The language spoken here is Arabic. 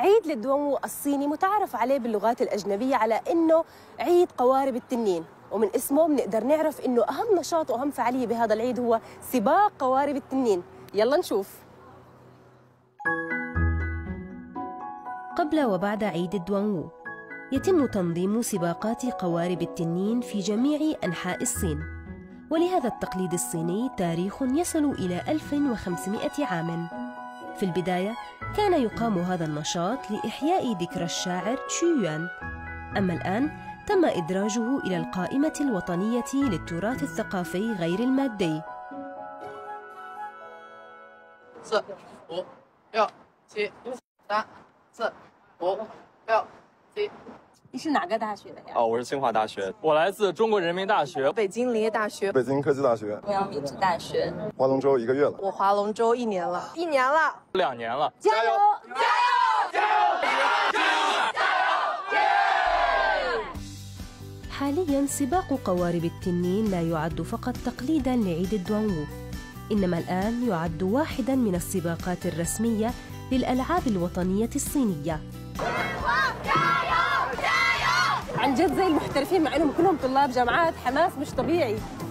عيد للدوانوو الصيني متعارف عليه باللغات الأجنبية على إنه عيد قوارب التنين، ومن اسمه بنقدر نعرف إنه أهم نشاط وأهم فعالية بهذا العيد هو سباق قوارب التنين. يلا نشوف. قبل وبعد عيد الدوانوو يتم تنظيم سباقات قوارب التنين في جميع أنحاء الصين، ولهذا التقليد الصيني تاريخ يصل إلى 1500 عام. في البداية كان يقام هذا النشاط لإحياء ذكرى الشاعر تشو يوان، أما الآن تم إدراجه إلى القائمة الوطنية للتراث الثقافي غير المادي. 4、5、6、5、4、5、6。 你是哪个大学的呀？ 我是清华大学，我来自中国人民大学、 北京林业大学、 北京科技大学、 中央民治大学。 划龙舟1个月了， 我划龙舟1年了，1年了 ，2年了， 加油！加油！加油！ حالياً سباق قوارب التنين لا يعد فقط تقليداً لعيد الدوانوو، إنما الآن يعد واحداً من السباقات الرسمية للألعاب الوطنية الصينية. عن جد زي المحترفين مع إنهم كلهم طلاب جامعات، حماس مش طبيعي.